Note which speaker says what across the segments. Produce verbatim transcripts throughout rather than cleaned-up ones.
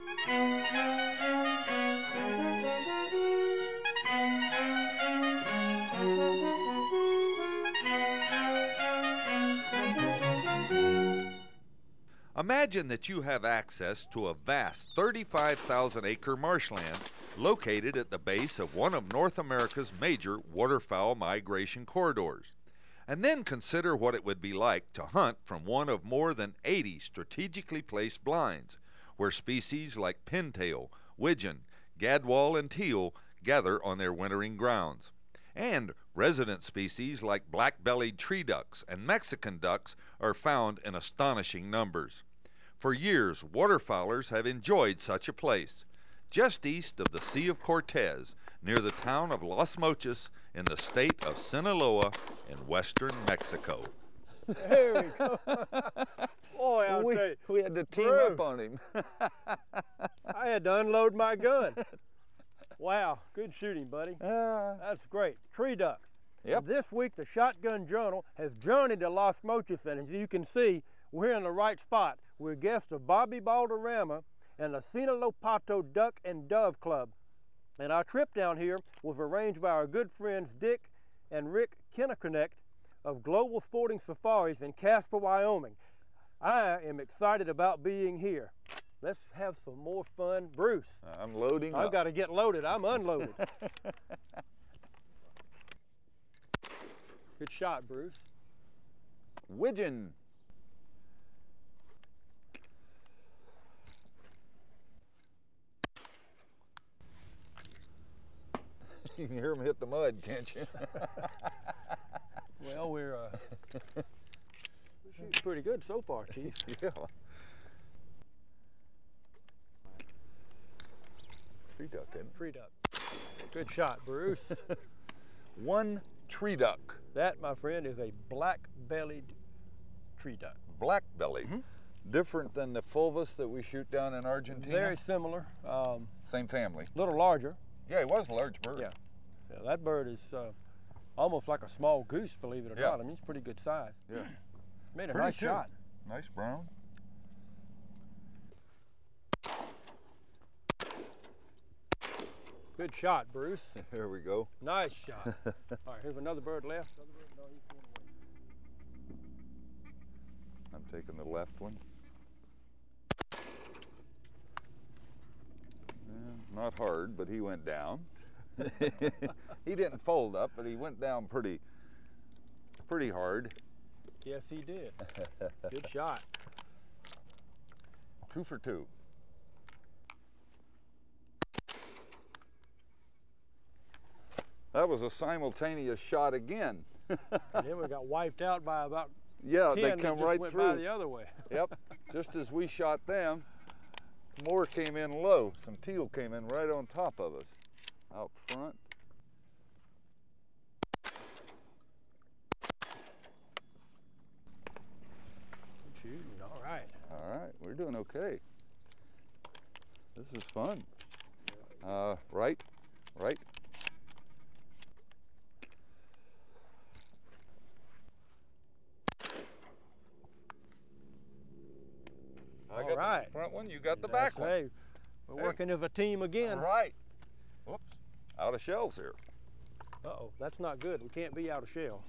Speaker 1: Imagine that you have access to a vast thirty-five thousand acre marshland located at the base of one of North America's major waterfowl migration corridors. And then consider what it would be like to hunt from one of more than eighty strategically placed blinds, where species like pintail, widgeon, gadwall, and teal gather on their wintering grounds. And resident species like black-bellied tree ducks and Mexican ducks are found in astonishing numbers. For years, waterfowlers have enjoyed such a place, just east of the Sea of Cortez, near the town of Los Mochis in the state of Sinaloa in western Mexico.
Speaker 2: There we go. Boy, I'll
Speaker 3: we,
Speaker 2: tell you,
Speaker 3: we had to team
Speaker 2: Bruce,
Speaker 3: up on him.
Speaker 2: I had to unload my gun. Wow, good shooting, buddy.
Speaker 3: Uh,
Speaker 2: That's great. Tree duck.
Speaker 3: Yep.
Speaker 2: This week, the Shotgun Journal has journeyed to Los Mochis, and as you can see, we're in the right spot. We're guests of Bobby Balderrama and the Sinalopato Duck and Dove Club. And our trip down here was arranged by our good friends Dick and Rick Kinnekerneck of Global Sporting Safaris in Casper, Wyoming. I am excited about being here. Let's have some more fun. Bruce.
Speaker 3: I'm loading
Speaker 2: I've
Speaker 3: up.
Speaker 2: got to get loaded. I'm unloaded. Good shot, Bruce.
Speaker 3: Widgeon. You can hear him hit the mud, can't you?
Speaker 2: Well, we're uh, shooting pretty good so far, Chief.
Speaker 3: Yeah. Tree duck, isn't it?
Speaker 2: Tree duck. Good shot, Bruce.
Speaker 3: One tree duck.
Speaker 2: That, my friend, is a black-bellied tree duck.
Speaker 3: Black-bellied.
Speaker 2: Mm-hmm.
Speaker 3: Different than the fulvus that we shoot down in Argentina?
Speaker 2: Very similar. Um,
Speaker 3: Same family.
Speaker 2: A little larger.
Speaker 3: Yeah, it was a large bird.
Speaker 2: Yeah. Yeah, that bird is uh, almost like a small goose, believe it or
Speaker 3: Yeah.
Speaker 2: not. I mean, it's pretty good size.
Speaker 3: Yeah.
Speaker 2: Made a
Speaker 3: Pretty
Speaker 2: nice
Speaker 3: too.
Speaker 2: shot.
Speaker 3: Nice brown.
Speaker 2: Good shot, Bruce.
Speaker 3: There we go.
Speaker 2: Nice shot. All right, here's another bird left. Another bird, no, he's going away.
Speaker 3: I'm taking the left one. Yeah, not hard, but he went down. He didn't fold up, but he went down pretty, pretty hard.
Speaker 2: Yes, he did. Good shot.
Speaker 3: Two for two. That was a simultaneous shot again.
Speaker 2: And then we got wiped out by about
Speaker 3: Yeah,
Speaker 2: ten
Speaker 3: they
Speaker 2: that
Speaker 3: come
Speaker 2: just
Speaker 3: right
Speaker 2: went
Speaker 3: through.
Speaker 2: by the other way.
Speaker 3: Yep, just as we shot them, more came in low. Some teal came in right on top of us, out front.
Speaker 2: Good shooting. All right.
Speaker 3: All right, we're doing okay. This is fun. Uh, right, right. I
Speaker 2: All
Speaker 3: got
Speaker 2: right.
Speaker 3: the front one, you got the
Speaker 2: I
Speaker 3: back one.
Speaker 2: say, we're
Speaker 3: Hey.
Speaker 2: working as a team again.
Speaker 3: Right. Whoops, out of shells here.
Speaker 2: Uh-oh, that's not good. We can't be out of shell.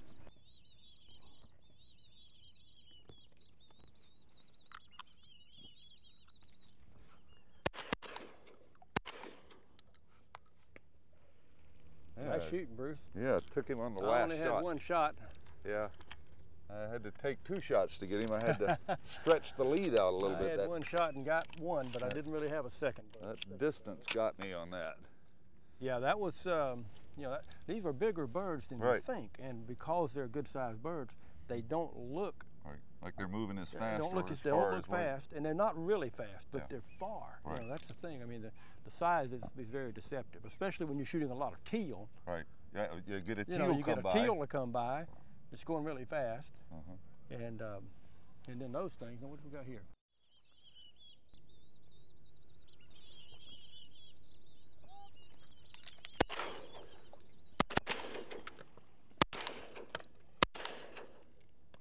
Speaker 3: Yeah,
Speaker 2: Nice shooting, Bruce.
Speaker 3: yeah, took him on the
Speaker 2: I
Speaker 3: last
Speaker 2: only
Speaker 3: shot.
Speaker 2: had one shot.
Speaker 3: Yeah, I had to take two shots to get him. I had to stretch the lead out a little
Speaker 2: I
Speaker 3: bit.
Speaker 2: had
Speaker 3: That,
Speaker 2: one shot and got one, but I didn't really have a second.
Speaker 3: that distance got me on that.
Speaker 2: Yeah, that was, um, you know, that, these are bigger birds than
Speaker 3: Right.
Speaker 2: you think, and because they're good-sized birds, they don't look
Speaker 3: Right, like they're moving as
Speaker 2: they
Speaker 3: fast.
Speaker 2: don't
Speaker 3: or
Speaker 2: look
Speaker 3: as
Speaker 2: as they
Speaker 3: far
Speaker 2: don't look
Speaker 3: as we-
Speaker 2: fast, and they're not really fast, but
Speaker 3: Yeah.
Speaker 2: they're far.
Speaker 3: Right.
Speaker 2: You know, that's the thing. I mean, the, the size is, is very deceptive, especially when you're shooting a lot of teal.
Speaker 3: Right. Yeah, you get a
Speaker 2: You
Speaker 3: teal
Speaker 2: know, you
Speaker 3: come
Speaker 2: get a
Speaker 3: by.
Speaker 2: teal to come by, it's going really fast,
Speaker 3: Uh-huh.
Speaker 2: and um, and then those things. Now, what do we got here?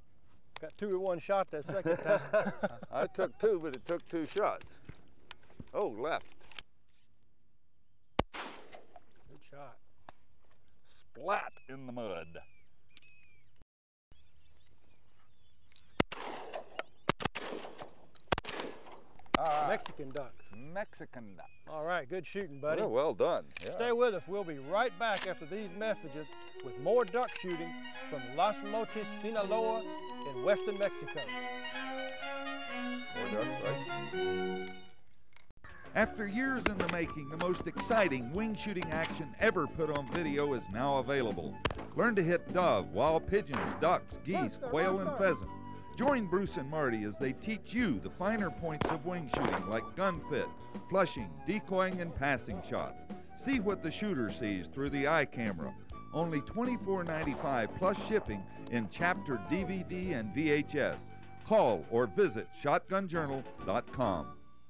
Speaker 2: Got two or one shot that second time.
Speaker 3: I took two, but it took two shots. Oh, left.
Speaker 2: Good shot.
Speaker 3: Splat in the mud. Ah,
Speaker 2: Mexican duck.
Speaker 3: Mexican duck.
Speaker 2: All right, good shooting, buddy.
Speaker 3: Well, well done. Yeah.
Speaker 2: Stay with us. We'll be right back after these messages with more duck shooting from Los Mochis, Sinaloa in western Mexico.
Speaker 3: More ducks, right?
Speaker 1: After years in the making, the most exciting wing shooting action ever put on video is now available. Learn to hit dove, wild pigeons, ducks, geese, quail, and pheasant. Join Bruce and Marty as they teach you the finer points of wing shooting like gun fit, flushing, decoying, and passing shots. See what the shooter sees through the eye camera. Only twenty-four ninety-five plus shipping in chapter D V D and V H S. Call or visit shotgun journal dot com.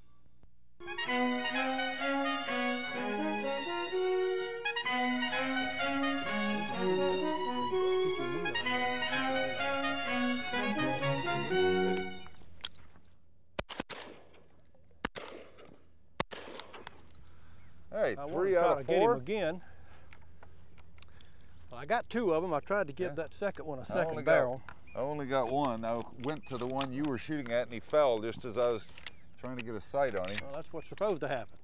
Speaker 3: All right,
Speaker 2: I
Speaker 3: three
Speaker 2: want to
Speaker 3: out
Speaker 2: try
Speaker 3: of
Speaker 2: to get him
Speaker 3: four.
Speaker 2: again. Well, I got two of them. I tried to give
Speaker 3: Yeah.
Speaker 2: that second one a
Speaker 3: I
Speaker 2: second
Speaker 3: only
Speaker 2: barrel.
Speaker 3: Got, I only got one. I went to the one you were shooting at, and he fell just as I was trying to get a sight on him.
Speaker 2: Well, that's what's supposed to happen.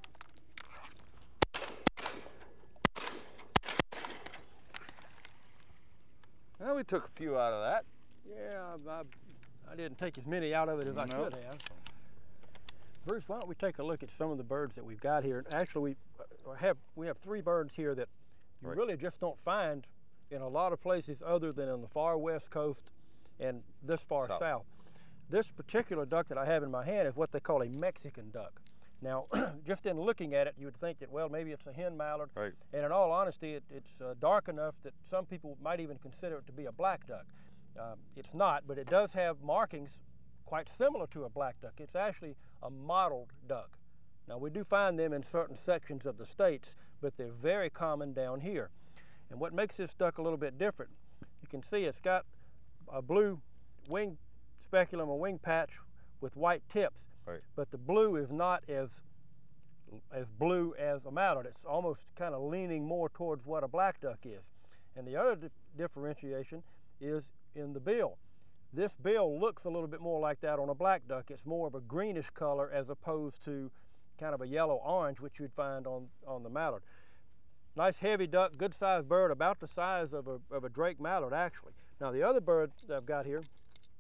Speaker 3: Well, we took a few out of that.
Speaker 2: Yeah, I, I didn't take as many out of it as I
Speaker 3: Nope.
Speaker 2: should have. Bruce, why don't we take a look at some of the birds that we've got here? Actually, we uh, have we have three birds here that you
Speaker 3: Right.
Speaker 2: really just don't find in a lot of places other than on the far west coast and this far
Speaker 3: South.
Speaker 2: south. This particular duck that I have in my hand is what they call a Mexican duck. Now, just in looking at it, you would think that, well, maybe it's a hen mallard.
Speaker 3: Right.
Speaker 2: And in all honesty, it, it's uh, dark enough that some people might even consider it to be a black duck. Um, it's not, but it does have markings quite similar to a black duck. It's actually a mottled duck. Now, we do find them in certain sections of the states, but they're very common down here. And what makes this duck a little bit different, you can see it's got a blue wing speculum, a wing patch with white tips.
Speaker 3: Right.
Speaker 2: But the blue is not as as blue as a mallard. It's almost kind of leaning more towards what a black duck is. And the other di differentiation is in the bill. This bill looks a little bit more like that on a black duck. It's more of a greenish color as opposed to kind of a yellow orange, which you'd find on, on the mallard. Nice heavy duck, good sized bird, about the size of a, of a Drake mallard actually. Now the other bird that I've got here,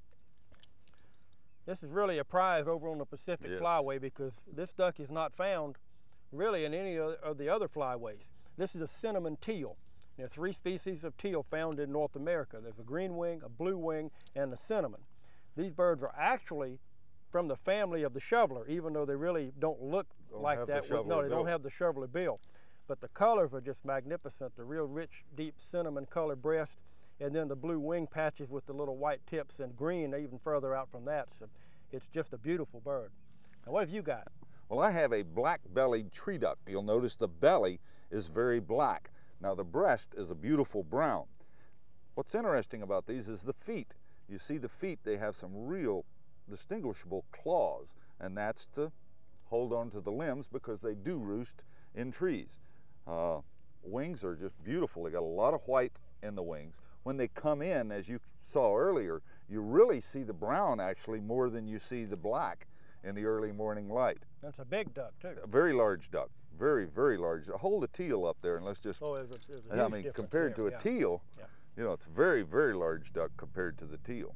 Speaker 2: this is really a prize over on the Pacific
Speaker 3: Yes.
Speaker 2: Flyway because this duck is not found really in any of the other flyways. This is a cinnamon teal. There are three species of teal found in North America. There's a green wing, a blue wing, and a cinnamon. These birds are actually from the family of the shoveler, even though they really don't look
Speaker 3: Don't
Speaker 2: like
Speaker 3: have the
Speaker 2: that. with-
Speaker 3: shoveler
Speaker 2: no, they
Speaker 3: bill.
Speaker 2: don't have the shoveler bill. But the colors are just magnificent. The real rich, deep cinnamon colored breast, and then the blue wing patches with the little white tips, and green even further out from that. So it's just a beautiful bird. Now, what have you got?
Speaker 3: Well, I have a black-bellied tree duck. You'll notice the belly is very black. Now, the breast is a beautiful brown. What's interesting about these is the feet. You see the feet, they have some real distinguishable claws, and that's to hold on to the limbs because they do roost in trees. Uh, wings are just beautiful. They got a lot of white in the wings. When they come in, as you saw earlier, you really see the brown actually more than you see the black in the early morning light.
Speaker 2: That's a big duck, too.
Speaker 3: A very large duck, very, very large. Hold a teal up there and let's just,
Speaker 2: Oh, there's a, there's a
Speaker 3: I
Speaker 2: huge
Speaker 3: mean,
Speaker 2: difference
Speaker 3: compared
Speaker 2: there,
Speaker 3: to a
Speaker 2: yeah.
Speaker 3: teal,
Speaker 2: Yeah.
Speaker 3: you know, it's a very, very large duck compared to the teal.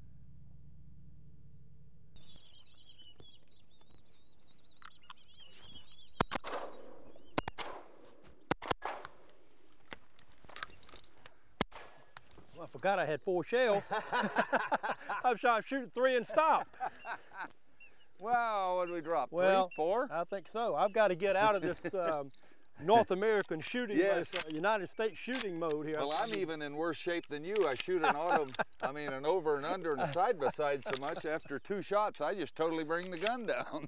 Speaker 2: Well, I forgot I had four shells. I'm shot shooting three and stop.
Speaker 3: Wow, what did we drop?
Speaker 2: Well,
Speaker 3: Three, four?
Speaker 2: I think so. I've got to get out of this um, North American shooting,
Speaker 3: Yes.
Speaker 2: this, uh, United States shooting mode here.
Speaker 3: Well, I'm even in worse shape than you. I shoot an autumn, I mean an over and under and a side by side so much. After two shots, I just totally bring the gun down.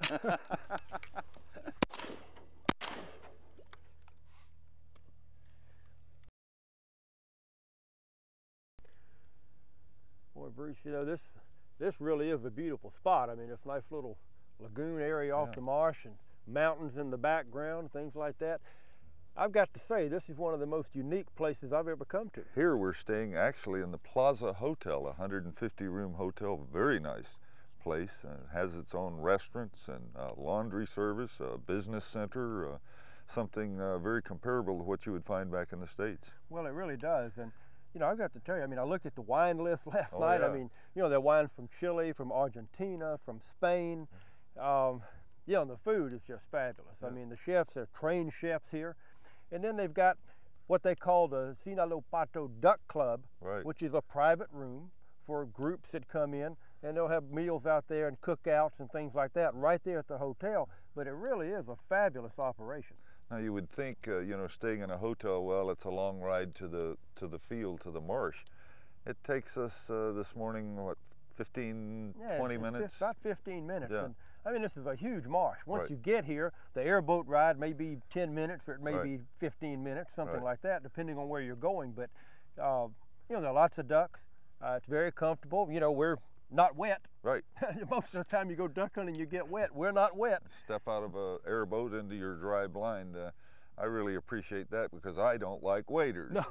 Speaker 2: Boy, Bruce, you know, this this really is a beautiful spot. I mean, it's a nice little lagoon area off
Speaker 3: Yeah.
Speaker 2: the marsh, and mountains in the background, things like that. I've got to say, this is one of the most unique places I've ever come to.
Speaker 3: Here we're staying actually in the Plaza Hotel, a one hundred fifty room hotel, very nice place. Uh, it has its own restaurants and uh, laundry service, a business center, uh, something uh, very comparable to what you would find back in the States.
Speaker 2: Well, it really does. And you know, I've got to tell you, I mean, I looked at the wine list last
Speaker 3: Oh,
Speaker 2: night.
Speaker 3: yeah.
Speaker 2: I mean, you know, there are wines from Chile, from Argentina, from Spain. Um, yeah, and the food is just fabulous.
Speaker 3: Yeah.
Speaker 2: I mean, the chefs are trained chefs here. And then they've got what they call the Sinaloa Pato Duck Club,
Speaker 3: Right.
Speaker 2: which is a private room for groups that come in, and they'll have meals out there and cookouts and things like that right there at the hotel. But it really is a fabulous operation.
Speaker 3: Now you would think, uh, you know, staying in a hotel, well, it's a long ride to the to the field, to the marsh. It takes us uh, this morning, what, fifteen,
Speaker 2: Yeah,
Speaker 3: twenty
Speaker 2: it's
Speaker 3: minutes?
Speaker 2: About fifteen minutes.
Speaker 3: Yeah.
Speaker 2: And I mean, this is a huge marsh. Once
Speaker 3: Right.
Speaker 2: you get here, the airboat ride may be ten minutes or it may
Speaker 3: Right.
Speaker 2: be fifteen minutes, something
Speaker 3: Right.
Speaker 2: like that, depending on where you're going. But, uh, you know, there are lots of ducks. Uh, it's very comfortable. You know, we're not wet.
Speaker 3: Right.
Speaker 2: Most of the time you go duck hunting, you get wet. We're not wet.
Speaker 3: Step out of a airboat into your dry blind. Uh, I really appreciate that because I don't like waders.
Speaker 2: No.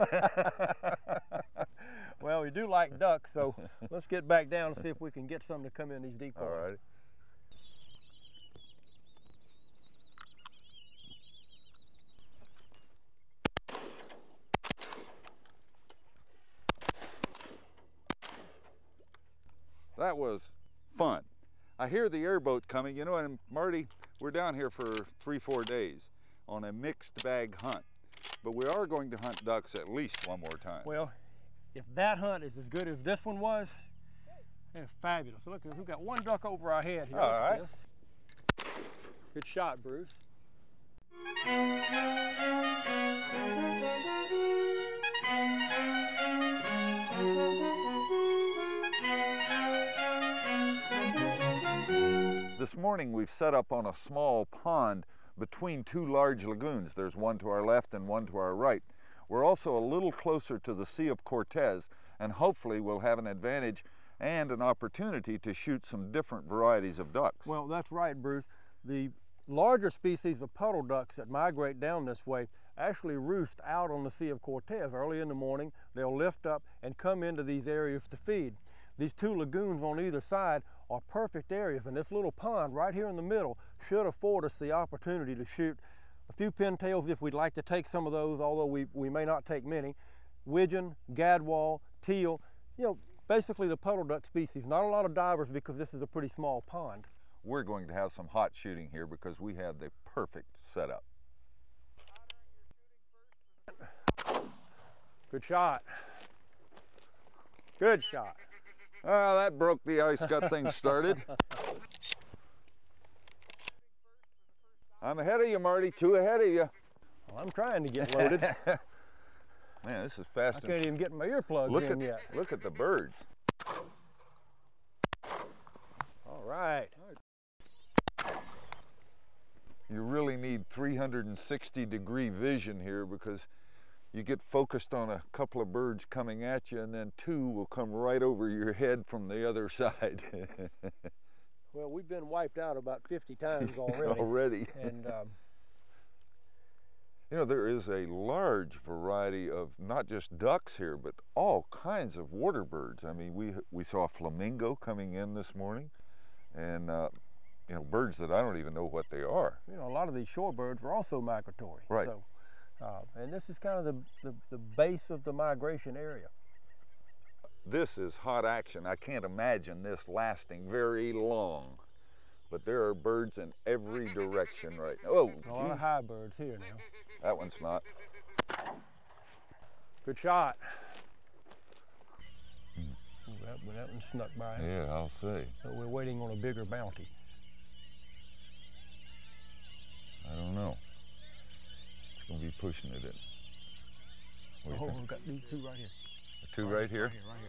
Speaker 2: Well, we do like ducks, so let's get back down and see if we can get some to come in these decoys.
Speaker 3: All right. That was fun. I hear the airboat coming, you know, and Marty, we're down here for three, four days on a mixed bag hunt. But we are going to hunt ducks at least one more time.
Speaker 2: Well, if that hunt is as good as this one was, they're fabulous. Look, we've got one duck over our head here.
Speaker 3: All
Speaker 2: Look at
Speaker 3: right.
Speaker 2: this. Good shot, Bruce.
Speaker 3: This morning we've set up on a small pond between two large lagoons. There's one to our left and one to our right. We're also a little closer to the Sea of Cortez, and hopefully we'll have an advantage and an opportunity to shoot some different varieties of ducks.
Speaker 2: Well, that's right, Bruce. The larger species of puddle ducks that migrate down this way actually roost out on the Sea of Cortez. Early in the morning, they'll lift up and come into these areas to feed. These two lagoons on either side are perfect areas, and this little pond right here in the middle should afford us the opportunity to shoot a few pintails if we'd like to take some of those, although we, we may not take many, widgeon, gadwall, teal, you know, basically the puddle duck species. Not a lot of divers because this is a pretty small pond.
Speaker 3: We're going to have some hot shooting here because we have the perfect setup.
Speaker 2: Good shot. Good shot.
Speaker 3: Ah, that broke the ice, got things started. I'm ahead of you, Marty, two ahead of you.
Speaker 2: Well, I'm trying to get loaded.
Speaker 3: Man, this is fast.
Speaker 2: I can't even get my earplugs
Speaker 3: look
Speaker 2: in
Speaker 3: at,
Speaker 2: yet.
Speaker 3: Look at the birds.
Speaker 2: All right.
Speaker 3: You really need three hundred sixty degree vision here because you get focused on a couple of birds coming at you and then two will come right over your head from the other side.
Speaker 2: Well, we've been wiped out about fifty times already.
Speaker 3: Already.
Speaker 2: And um,
Speaker 3: you know, there is a large variety of not just ducks here, but all kinds of water birds. I mean, we, we saw a flamingo coming in this morning and, uh, you know, birds that I don't even know what they are.
Speaker 2: you know, a lot of these shorebirds are also migratory.
Speaker 3: Right.
Speaker 2: So, uh, and this is kind of the, the, the base of the migration area.
Speaker 3: This is hot action. I can't imagine this lasting very long. But there are birds in every direction right now. Oh,
Speaker 2: A lot of
Speaker 3: geez,
Speaker 2: high birds here now.
Speaker 3: that one's not.
Speaker 2: Good shot. Ooh, that, well, that one snuck by us.
Speaker 3: Yeah, I'll say.
Speaker 2: So we're waiting on a bigger bounty.
Speaker 3: I don't know. It's going to be pushing it in. What do you
Speaker 2: Oh,
Speaker 3: think?
Speaker 2: we've got these two right here.
Speaker 3: The two right here?
Speaker 2: Right here, right here.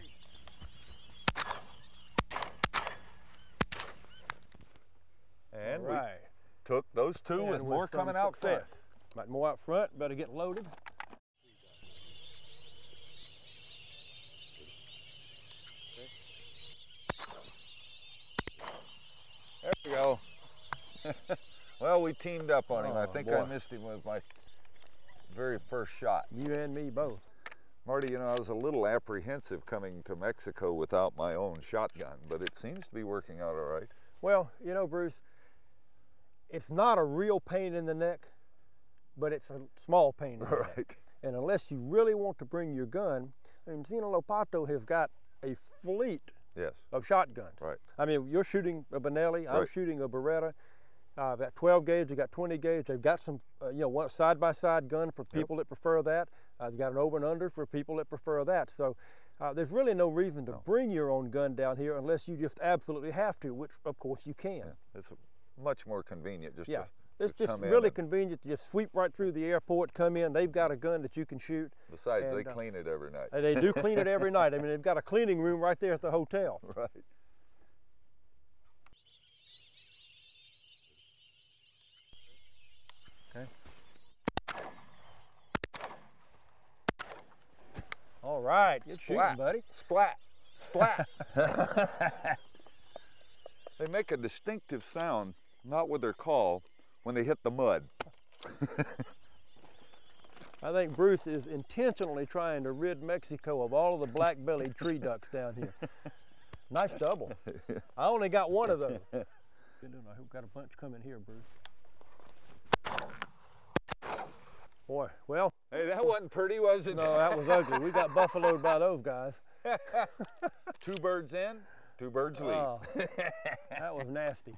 Speaker 3: And
Speaker 2: All right.
Speaker 3: we took those two
Speaker 2: And
Speaker 3: with more
Speaker 2: some
Speaker 3: coming out front.
Speaker 2: success. Got more out front, better get loaded.
Speaker 3: There we go. Well, we teamed up on him.
Speaker 2: Oh,
Speaker 3: I think
Speaker 2: boy.
Speaker 3: I missed him with my very first shot.
Speaker 2: You and me both.
Speaker 3: Marty, you know, I was a little apprehensive coming to Mexico without my own shotgun, but it seems to be working out all right.
Speaker 2: Well, you know, Bruce, it's not a real pain in the neck, but it's a small pain in the
Speaker 3: Right.
Speaker 2: neck. And unless you really want to bring your gun, I mean, Sinalopato has got a fleet
Speaker 3: Yes.
Speaker 2: of shotguns.
Speaker 3: Right.
Speaker 2: I mean, you're shooting a Benelli, I'm
Speaker 3: Right.
Speaker 2: shooting a Beretta. Uh, I've got twelve gauge, they've got twenty gauge. They've got some, uh, you know, one side-by-side gun for people that prefer that. Uh, they've got an over and under for people that prefer that. So uh, there's really no reason to
Speaker 3: No.
Speaker 2: bring your own gun down here unless you just absolutely have to, which of course you can.
Speaker 3: Yeah. It's much more convenient just
Speaker 2: Yeah.
Speaker 3: to,
Speaker 2: It's
Speaker 3: to
Speaker 2: just
Speaker 3: come in
Speaker 2: really
Speaker 3: and-
Speaker 2: convenient to just sweep right through the airport, come in, they've got a gun that you can shoot.
Speaker 3: Besides, they
Speaker 2: and, uh,
Speaker 3: clean it every night.
Speaker 2: And they do clean it every night. I mean, they've got a cleaning room right there at the hotel.
Speaker 3: Right. Okay.
Speaker 2: All right, good shooting,
Speaker 3: Splat.
Speaker 2: buddy.
Speaker 3: Splat. Splat. They make a distinctive sound, not with their call, when they hit the mud.
Speaker 2: I think Bruce is intentionally trying to rid Mexico of all of the black-bellied tree ducks down here. Nice double. I only got one of those. Good enough. I've got a bunch coming here, Bruce. Boy, well,
Speaker 3: Hey, that wasn't pretty, was it?
Speaker 2: no, that was ugly. We got buffaloed by those guys.
Speaker 3: Two birds in, two birds leave.
Speaker 2: Oh, that was nasty.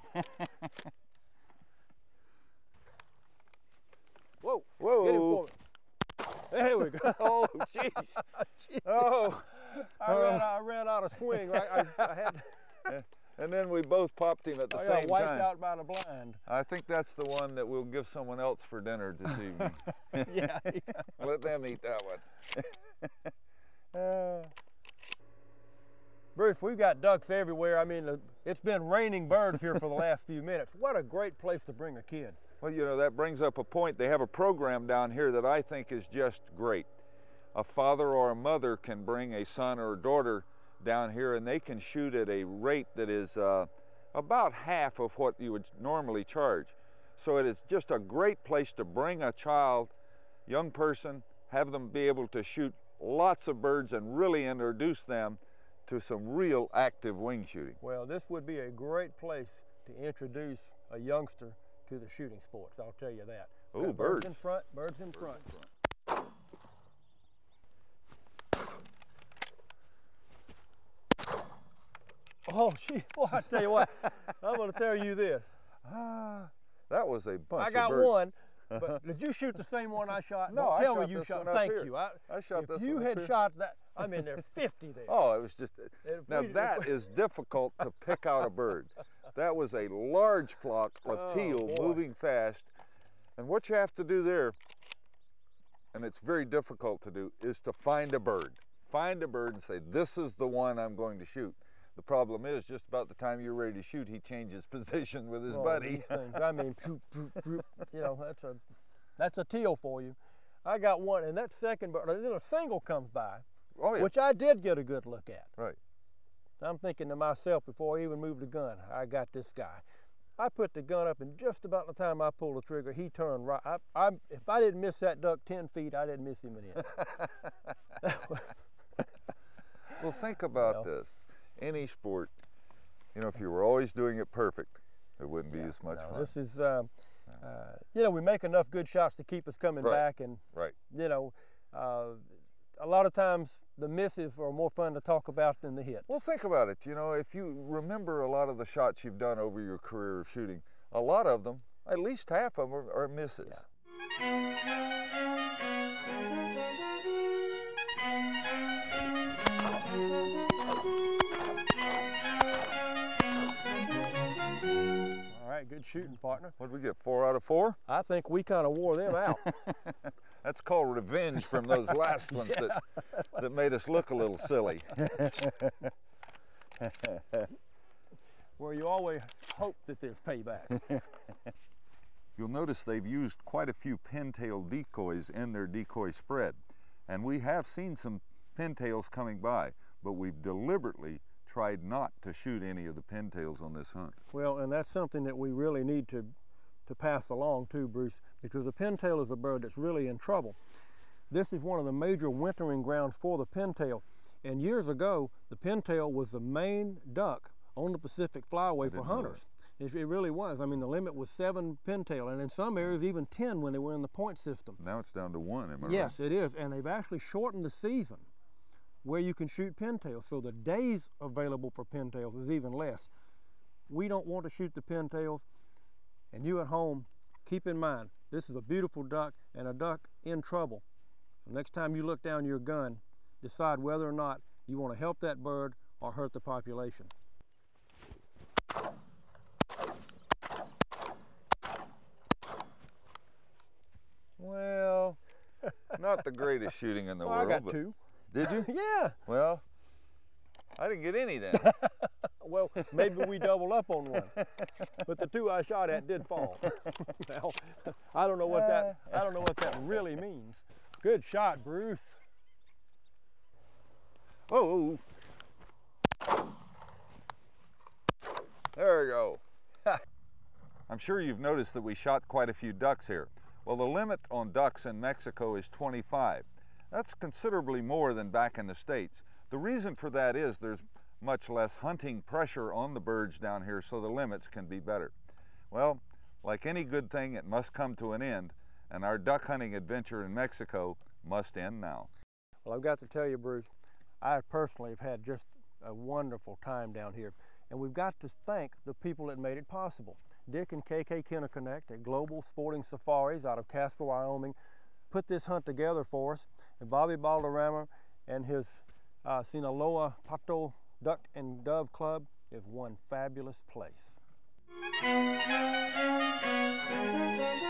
Speaker 2: Whoa,
Speaker 3: Whoa.
Speaker 2: get him for me. There we go.
Speaker 3: Oh, jeez. Oh.
Speaker 2: I ran, I ran out of swing. Right? I, I had,
Speaker 3: And then we both popped him at the
Speaker 2: I
Speaker 3: same
Speaker 2: got wiped
Speaker 3: time.
Speaker 2: out by the blind.
Speaker 3: I think that's the one that we'll give someone else for dinner this evening.
Speaker 2: Yeah. yeah.
Speaker 3: Let them eat that one.
Speaker 2: Uh, Bruce, we've got ducks everywhere. I mean, uh, it's been raining birds here for the last few minutes. What a great place to bring a kid.
Speaker 3: Well, you know, that brings up a point. They have a program down here that I think is just great. A father or a mother can bring a son or a daughter down here and they can shoot at a rate that is uh, about half of what you would normally charge. So it is just a great place to bring a child, young person, have them be able to shoot lots of birds and really introduce them to some real active wing shooting.
Speaker 2: Well, this would be a great place to introduce a youngster to the shooting sports, I'll tell you that.
Speaker 3: Ooh,
Speaker 2: Got
Speaker 3: birds.
Speaker 2: in front, birds in front. Oh, gee, boy, I tell you what, I'm going to tell you this.
Speaker 3: Ah, that was a bunch
Speaker 2: I got
Speaker 3: of birds.
Speaker 2: one, but did you shoot the same one I shot?
Speaker 3: No,
Speaker 2: Don't
Speaker 3: I
Speaker 2: tell
Speaker 3: shot
Speaker 2: me you
Speaker 3: this
Speaker 2: shot.
Speaker 3: one up
Speaker 2: Thank
Speaker 3: here.
Speaker 2: you. I,
Speaker 3: I shot
Speaker 2: if
Speaker 3: this
Speaker 2: you
Speaker 3: one up
Speaker 2: had
Speaker 3: here.
Speaker 2: shot that, I mean, there's fifty there.
Speaker 3: Oh, it was just,
Speaker 2: If
Speaker 3: now
Speaker 2: we-
Speaker 3: that is difficult to pick out a bird. That was a large flock of
Speaker 2: Oh,
Speaker 3: teal
Speaker 2: boy.
Speaker 3: moving fast. And what you have to do there, and it's very difficult to do, is to find a bird. Find a bird and say, this is the one I'm going to shoot. The problem is, just about the time you're ready to shoot, he changes position with his
Speaker 2: Oh,
Speaker 3: buddy.
Speaker 2: these things. I mean, poop, poop, poop, you know, that's a that's a teal for you. I got one, and that second bird, then a single comes by,
Speaker 3: Oh, yeah.
Speaker 2: which I did get a good look at.
Speaker 3: Right.
Speaker 2: I'm thinking to myself before I even moved the gun, I got this guy. I put the gun up, and just about the time I pulled the trigger, he turned right. I, I, if I didn't miss that duck ten feet, I didn't miss him an inch.
Speaker 3: Well, think about
Speaker 2: Well.
Speaker 3: this. Any sport, you know, if you were always doing it perfect, it wouldn't be as much
Speaker 2: No,
Speaker 3: fun.
Speaker 2: this is, um, uh, you know, we make enough good shots to keep us coming
Speaker 3: Right.
Speaker 2: back, and
Speaker 3: Right.
Speaker 2: you know, uh, a lot of times the misses are more fun to talk about than the hits.
Speaker 3: Well, think about it. You know, if you remember a lot of the shots you've done over your career of shooting, a lot of them, at least half of them, are, are misses.
Speaker 2: All right, good shooting, partner.
Speaker 3: What did we get, four out of four?
Speaker 2: I think we kind of wore them out.
Speaker 3: That's called revenge from those last ones that, that made us look a little silly.
Speaker 2: Where you always hope that there's payback.
Speaker 3: You'll notice they've used quite a few pintail decoys in their decoy spread. And we have seen some pintails coming by, but we've deliberately tried not to shoot any of the pintails on this hunt.
Speaker 2: Well, and that's something that we really need to to pass along too, Bruce, because the pintail is a bird that's really in trouble. This is one of the major wintering grounds for the pintail. And years ago, the pintail was the main duck on the Pacific Flyway for hunters. It, it really was. I mean, the limit was seven pintail, and in some areas even ten when they were in the point system.
Speaker 3: Now it's down to one, am I right?
Speaker 2: Yes, it is, and they've actually shortened the season where you can shoot pintails, so the days available for pintails is even less. We don't want to shoot the pintails, and you at home, keep in mind, this is a beautiful duck and a duck in trouble. So next time you look down your gun, decide whether or not you want to help that bird or hurt the population.
Speaker 3: Well, not the greatest shooting in the
Speaker 2: well,
Speaker 3: world.
Speaker 2: I got
Speaker 3: but
Speaker 2: two.
Speaker 3: Did you?
Speaker 2: Yeah.
Speaker 3: Well, I didn't get any then.
Speaker 2: Well, maybe we doubled up on one, but the two I shot at did fall. Now, I don't know what that I don't know what that really means. Good shot, Bruce.
Speaker 3: Oh, there we go. I'm sure you've noticed that we shot quite a few ducks here. Well, the limit on ducks in Mexico is twenty-five. That's considerably more than back in the States. The reason for that is there's much less hunting pressure on the birds down here, so the limits can be better. Well, like any good thing, it must come to an end, and our duck hunting adventure in Mexico must end now.
Speaker 2: Well, I've got to tell you, Bruce, I personally have had just a wonderful time down here, and we've got to thank the people that made it possible. Dick and K K Kinnaconnect at Global Sporting Safaris out of Casper, Wyoming, put this hunt together for us, and Bobby Balderrama and his uh, Sinaloa Pato Duck and Dove Club is one fabulous place.